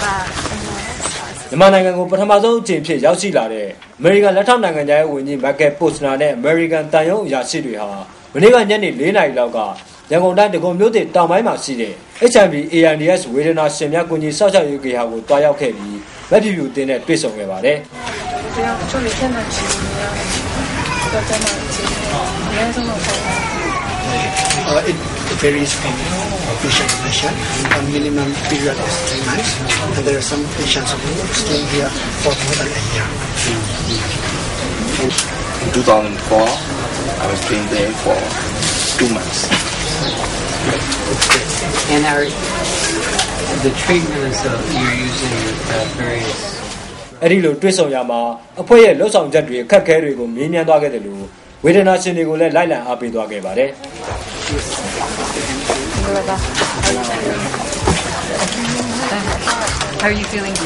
မြန်မာနိုင်ငံကိုပထမဆုံးအကြိမ်ဖြစ်ရောက်ရှိလာတဲ့အမေရိကန်လက်ထောက်နိုင်ငံသားရဲ့ဝန်ကြီးမိုက်ကယ်ပို့စနာနဲ့အမေရိကန်တန်ယုံအရာရှိတွေဟာမနေ့ကညနေ4 နာရီလောက်ကရန်ကုန်တိုင်းဒဂုံမြို့သစ်တောင်ပိုင်းမှာရှိတဲ့ HIV AIDS ဝေဒနာရှင်များကူညီစောင့်ရှောက်ရေးဂေဟာကိုတွားရောက်ခဲ့ပြီးမက်ဖြူဖြူတင်းနဲ့တွေ့ဆုံခဲ့ပါတယ်။ It varies from patient to patient. A minimum period is 3 months, and there are some patients who stay here for more than a year. In 2004, I was staying there for 2 months. And the treatments you're using various. အဲ့ဒီလိုတွေ့ဆုံရမှာအဖွဲ့ရဲ့လှုပ်ဆောင်ချက်တွေအခက်အခဲတွေကိုမြင်းမြန်းသွားခဲ့တယ်လို့ဝေဒနာရှင်တွေကိုလည်းလိုက်လံအားပေးသွားခဲ့ပါတယ်။ How are you feeling?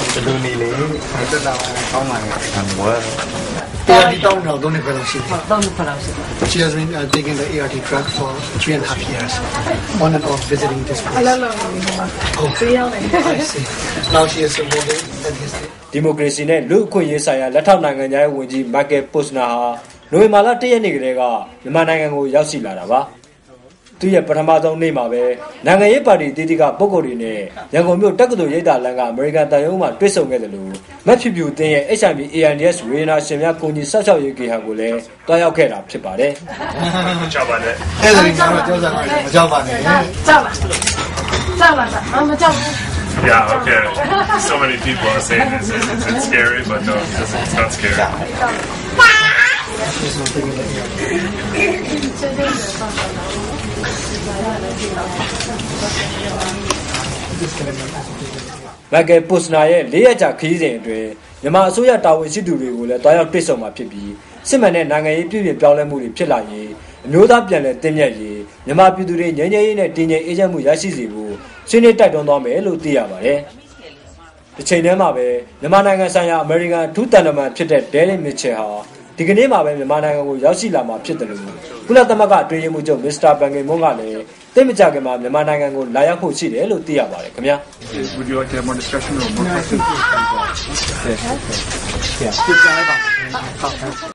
She has been taking the ART drug for 3.5 years, on and off visiting this place. I see. Now she is moving at his day. ဒီမိုကရေစီနဲ့လူ့အခွင့်အရေးဆိုင်ရာလက်ထောက်နိုင်ငံသားဝန်ကြီးမိုက်ကယ်ပို့စနာဟာနိုဝင်ဘာလ1 ရက်နေ့ကတည်းကမြန်မာနိုင်ငံကိုရောက်ရှိလာတာပါ။သူရဲ့ပထမဆုံးနေ့မှာပဲနိုင်ငံရေးပါတီတည်တည်ကပုဂ္ဂိုလ်တွေနဲ့ရန်ကုန်မြို့တက္ကသိုလ်ရိပ်သာလမ်းကအမေရိကန်တန်ယုံမှာတွေ့ဆုံခဲ့တယ်လို့မက်ဖြူဖြူတင်းရဲ့ HIV AIDS ဝေဒနာရှင်များကူညီစောင့်ရှောက်ရေးဂေဟာကိုလည်းတွားရောက်ခဲ့တာဖြစ်ပါတယ်။ကြောက်ပါနဲ့။အဲ့ဒါကြီးကတော့ကြောက်စရာမကြောက်ပါနဲ့။ကြောက်ပါ။ကြောက်ပါ။မကြောက်ဘူး။ Yeah, okay. So many people are saying this. It's scary, but no, it's not scary. Michael Posner ရဲ့4 ရက်ကြာခရီးစဉ်အတွင်းမြန်မာအစိုးရတာဝန်ရှိသူတွေကိုလည်းတွားရောက်တွေ့ဆုံမှာဖြစ်ပြီးစစ်မှန်တဲ့နိုင်ငံရေးပြည်ပြင်ပြောင်းလဲမှုတွေဖြစ်လာရင်အမျိုးသားပြန်လည်တင်မြတ်ရေးမြန်မာပြည်သူတွေငြိမ်းချမ်းရေးနဲ့တည်ငြိမ်အေးချမ်းမှုရရှိစေဖို့ဆွေးနွေးတိုက်တွန်းသွားမယ်လို့သိရပါတယ်။ဒီချိန်ထဲမှာပဲမြန်မာနိုင်ငံဆိုင်ရာအမေရိကန်အထူးတန်တမန်ဖြစ်တဲ့ Derek Mitchell ဟာဒီကနေ့မှာပဲမြန်မာနိုင်ငံကိုရောက်ရှိလာမှာဖြစ်တယ်လို့ကုလသမဂ္ဂအတွင်းရေးမှူးချုပ်မစ္စတာဘန်ကီမွန်းကလည်းတိတ်မကြခင်မှာမြန်မာနိုင်ငံကိုလာရောက်ဖို့ရှိတယ်လို့သိရပါတယ်ခင်ဗျာ Would you like to have more discussion or more questions? Yeah.